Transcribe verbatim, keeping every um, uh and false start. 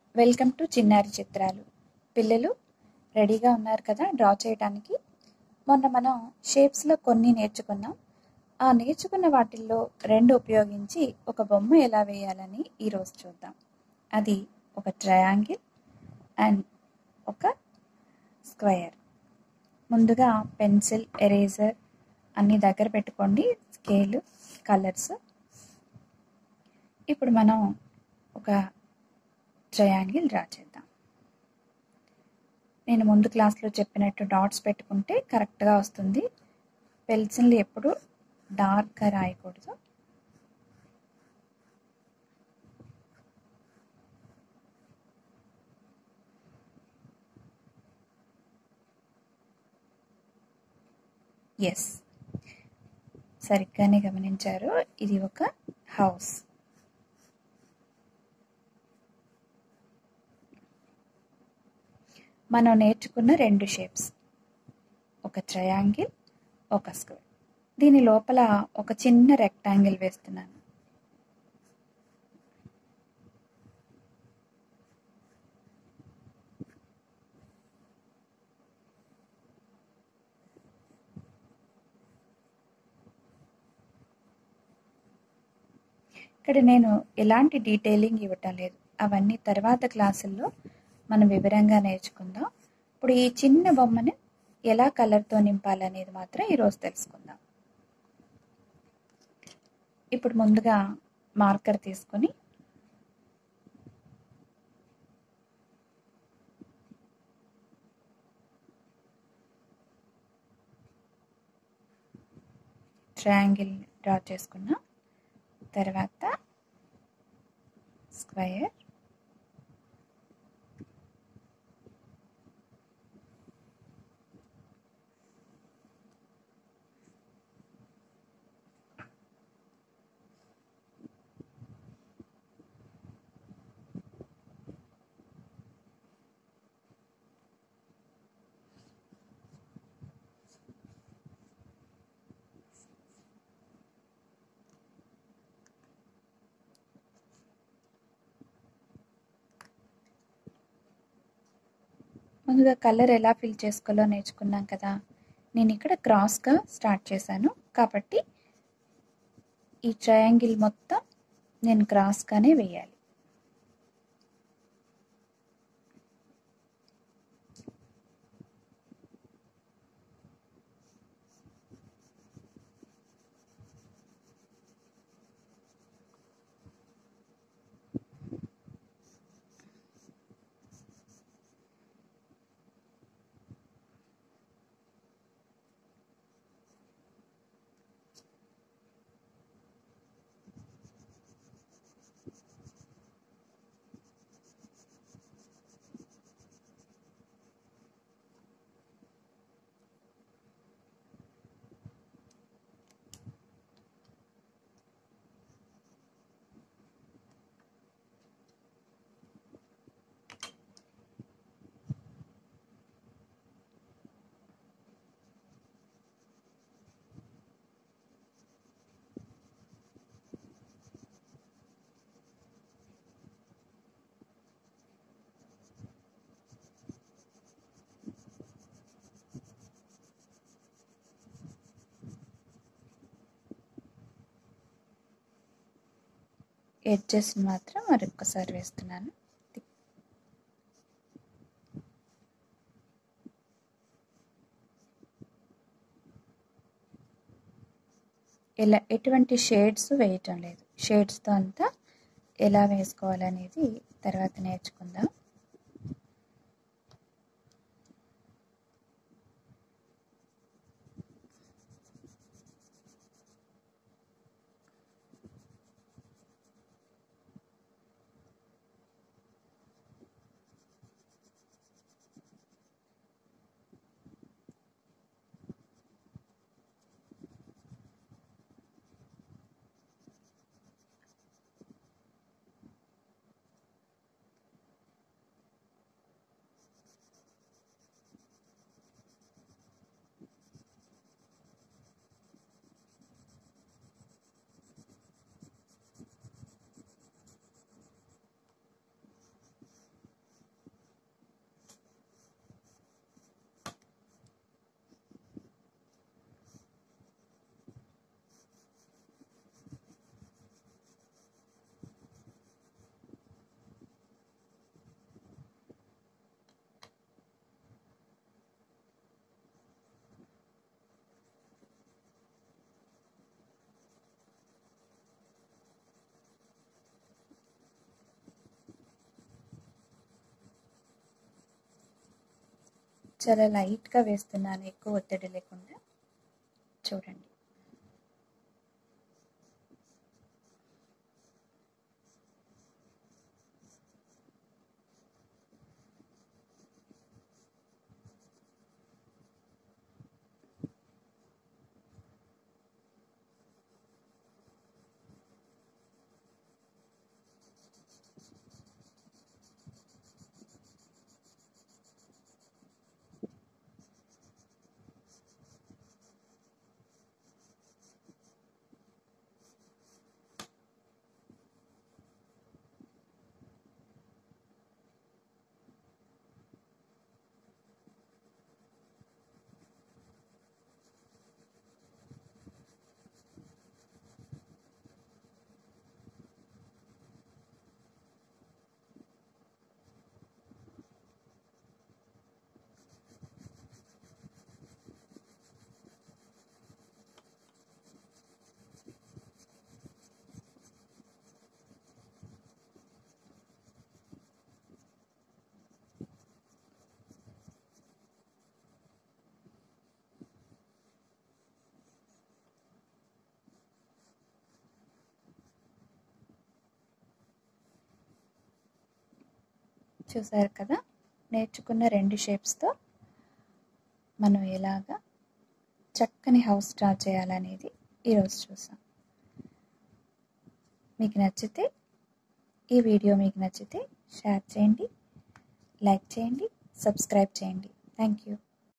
Welcome to చిన్నారి చిత్రాలు. పిల్లలు రెడీగా ఉన్నారు కదా డ్రా చేయడానికి? మొన్న మనం షేప్స్లో కొన్ని నేర్చుకున్నాం. ఆ నేర్చుకున్న వాటిల్లో రెండు ఉపయోగించి ఒక బొమ్మ ఎలా వేయాలని ఈరోజు చూద్దాం. అది ఒక ట్రయాంగిల్ అండ్ ఒక స్క్వేర్. ముందుగా పెన్సిల్, ఎరేజర్ అన్నీ దగ్గర పెట్టుకోండి, స్కేలు, కలర్స్. ఇప్పుడు మనం ఒక ట్రయాంగిల్ డ్రా చేద్దాం. నేను ముందు క్లాస్లో చెప్పినట్టు డాట్స్ పెట్టుకుంటే కరెక్ట్గా వస్తుంది. పెన్సిల్ ఎప్పుడు డార్క్గా రాయకూడదు. ఎస్, సరిగ్గానే గమనించారు. ఇది ఒక హౌస్. మనం నేర్చుకున్న రెండు షేప్స్, ఒక ట్రయాంగిల్, ఒక స్క్వేర్. దీని లోపల ఒక చిన్న రెక్టాంగిల్ వేస్తున్నాను. ఇక్కడ నేను ఎలాంటి డీటెయిలింగ్ ఇవ్వటం లేదు, అవన్నీ తర్వాత క్లాసుల్లో మనం వివరంగా నేర్చుకుందాం. ఇప్పుడు ఈ చిన్న బొమ్మని ఎలా కలర్తో నింపాలనేది మాత్రం ఈరోజు తెలుసుకుందాం. ఇప్పుడు ముందుగా మార్కర్ తీసుకొని ట్రయాంగిల్ డ్రా చేసుకున్నా, తర్వాత స్క్వేర్, ముందుగా కలర్ ఎలా ఫిల్ చేసుకోవాలో నేర్చుకున్నాం కదా. నేను ఇక్కడ క్రాస్గా స్టార్ట్ చేశాను కాబట్టి ఈ ట్రయాంగిల్ మొత్తం నేను క్రాస్గానే వేయాలి. ఎడ్జెస్ మాత్రం మరొకసారి వేస్తున్నాను. ఇలా ఎటువంటి షేడ్స్ వేయటం లేదు. షేడ్స్తో అంతా ఎలా వేసుకోవాలనేది తర్వాత నేర్చుకుందాం. చాలా లైట్గా వేస్తున్నాను, ఎక్కువ ఒత్తిడి లేకుండా. చూడండి. చూసారు కదా, నేర్చుకున్న రెండు షేప్స్తో మనం ఎలాగా చక్కని హౌస్ డ్రా చేయాలనేది ఈరోజు చూసాం. మీకు నచ్చితే, ఈ వీడియో మీకు నచ్చితే షేర్ చేయండి, లైక్ చేయండి, సబ్స్క్రైబ్ చేయండి. Thank you.